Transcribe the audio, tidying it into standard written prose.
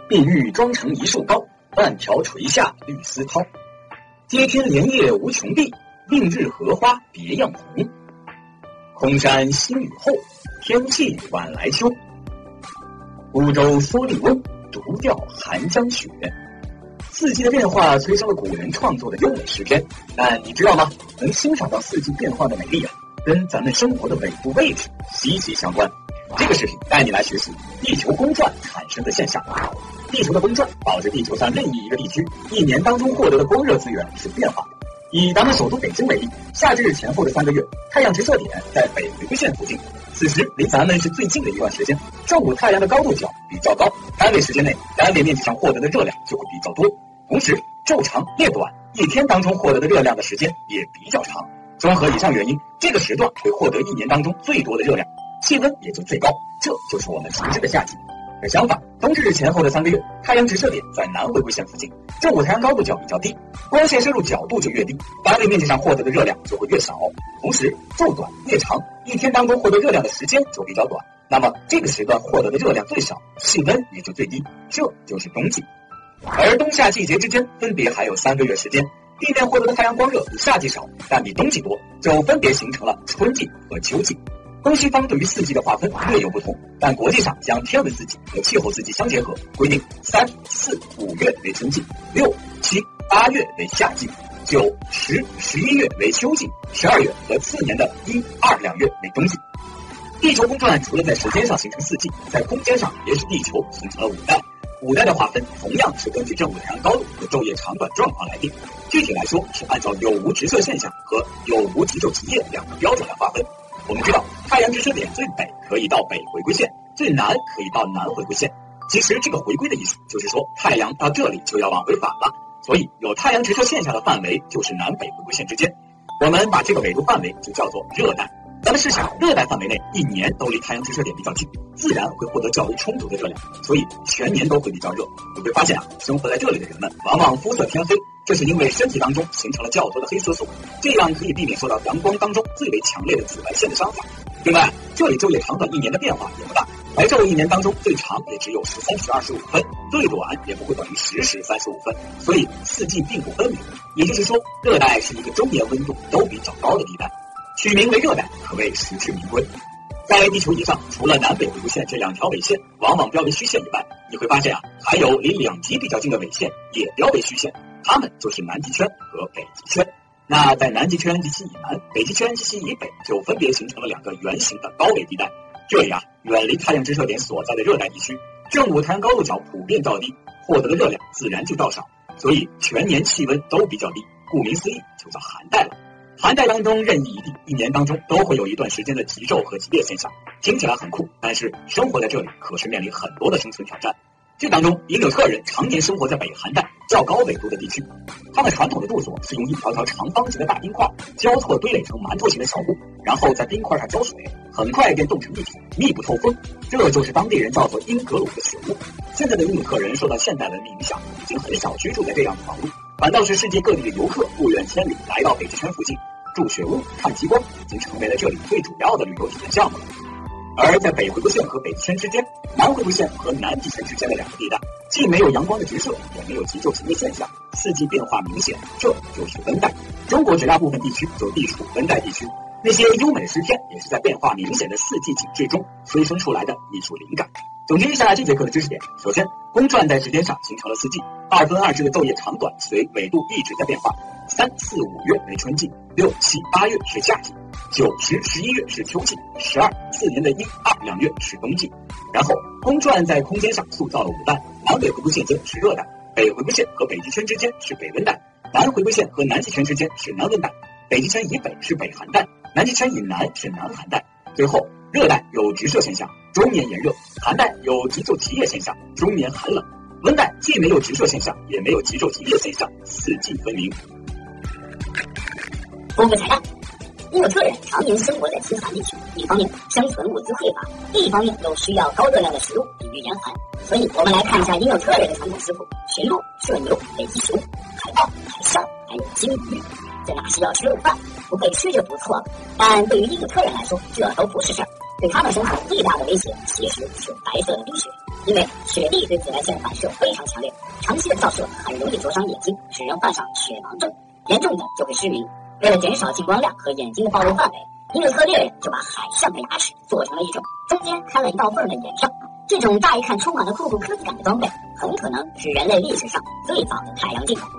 碧玉妆成一树高，半条垂下绿丝绦。接天莲叶无穷碧，映日荷花别样红。空山新雨后，天气晚来秋。孤舟蓑笠翁，独钓寒江雪。四季的变化催生了古人创作的优美诗篇，但你知道吗？能欣赏到四季变化的美丽跟咱们生活的纬度位置息息相关。这个视频带你来学习地球公转产生的现象。地球的公转导致地球上任意一个地区一年当中获得的光热资源是变化的。以咱们首都北京为例，夏至前后的3个月，太阳直射点在北回归线附近，此时离咱们是最近的一段时间，正午太阳的高度角比较高，单位时间内单位面积上获得的热量就会比较多。同时昼长夜短，一天当中获得的热量的时间也比较长。综合以上原因，这个时段会获得一年当中最多的热量，气温也就最高，这就是我们熟知的夏季。而相反，冬至前后的3个月，太阳直射点在南回归线附近，正午太阳高度角比较低，光线射入角度就越低，单位面积上获得的热量就会越少。同时昼短夜长，一天当中获得热量的时间就比较短，那么这个时段获得的热量最少，气温也就最低，这就是冬季。而冬夏季节之间分别还有3个月时间，地面获得的太阳光热比夏季少，但比冬季多，就分别形成了春季和秋季。东西方对于四季的划分略有不同，但国际上将天文四季和气候四季相结合，规定3、4、5月为春季，6、7、8月为夏季，9、10、11月为秋季，12月和次年的1、2、2月为冬季。地球公转除了在时间上形成四季，在空间上也使地球形成了5代。5代的划分同样是根据正午太阳高度和昼夜长短状况来定，具体来说是按照有无直射现象和有无极昼极夜2个标准来划分。我们知道太阳直射点最北可以到北回归线，最南可以到南回归线。其实这个回归的意思就是说太阳到这里就要往回返了，所以有太阳直射现象的范围就是南北回归线之间。我们把这个纬度范围就叫做热带。咱们试想，热带范围内一年都离太阳直射点比较近，自然会获得较为充足的热量，所以全年都会比较热。你会发现生活在这里的人们往往肤色偏黑，这是因为身体当中形成了较多的黑色素，这样可以避免受到阳光当中最为强烈的紫外线的伤害。另外，这里昼夜长短一年的变化也不大，白昼一年当中最长也只有13时25分，最短也不会短于10时35分，所以四季并不分明。也就是说，热带是一个周年温度都比较高的地带。取名为热带可谓实至名归。在地球仪上，除了南北回归线这2条纬线往往标为虚线以外，你会发现还有离两极比较近的纬线也标为虚线，它们就是南极圈和北极圈。那在南极圈及其以南，北极圈及其以北就分别形成了2个圆形的高纬地带。这里远离太阳直射点所在的热带地区，正午太阳高度角普遍较低，获得的热量自然就较少，所以全年气温都比较低，顾名思义就叫寒带了。寒带当中任意一地，一年当中都会有一段时间的极昼和极夜现象，听起来很酷，但是生活在这里可是面临很多的生存挑战。这当中，因纽特人常年生活在北寒带较高纬度的地区，他们传统的住所是用一条条长方形的大冰块交错堆垒成馒头形的小屋，然后在冰块上浇水，很快便冻成一体，密不透风。这就是当地人叫做英格鲁的雪屋。现在的因纽特人受到现代文明影响，已经很少居住在这样的房屋，反倒是世界各地的游客不远千里来到北极圈附近住雪屋看极光，已经成为了这里最主要的旅游体验项目了。而在北回归线和北极圈之间，南回归线和南极圈之间的2个地带，既没有阳光的直射，也没有极昼极夜现象，四季变化明显，这就是温带。中国绝大部分地区就地处温带地区，那些优美的诗篇也是在变化明显的四季景致中催生出来的艺术灵感。总结一下这节课的知识点，首先，公转在时间上形成了四季，2分2至的昼夜长短随纬度一直在变化，3、4、5月为春季，6、7、8月是夏季，9、10、11月是秋季，12次年的1、2、2月是冬季。然后，公转在空间上塑造了5带，南北回归线间是热带，北回归线和北极圈之间是北温带，南回归线和南极圈之间是南温带，北极圈以北是北寒带，南极圈以南是南寒带。最后，热带有直射现象，终年炎热；寒带有极昼极夜现象，终年寒冷；温带既没有直射现象，也没有极昼极夜现象，四季分明。 丰富材料：因纽特人常年生活在极寒地区，一方面生存物资匮乏，另一方面又需要高热量的食物抵御严寒。所以，我们来看一下因纽特人的传统食谱：驯鹿、射牛、北极熊、海豹、海象，还有鲸鱼。 这哪是要吃肉饭，不会吃就不错了。但对于因纽特人来说，这都不是事儿。对他们生存最大的威胁其实是白色的滴血，因为雪地对紫外线反射非常强烈，长期的照射很容易灼伤眼睛，使人患上血盲症，严重的就会失明。为了减少进光量和眼睛的暴露范围，因纽特猎人就把海象的牙齿做成了一种中间开了一道缝的眼罩。这种乍一看充满了酷酷科技感的装备，很可能是人类历史上最早的太阳镜。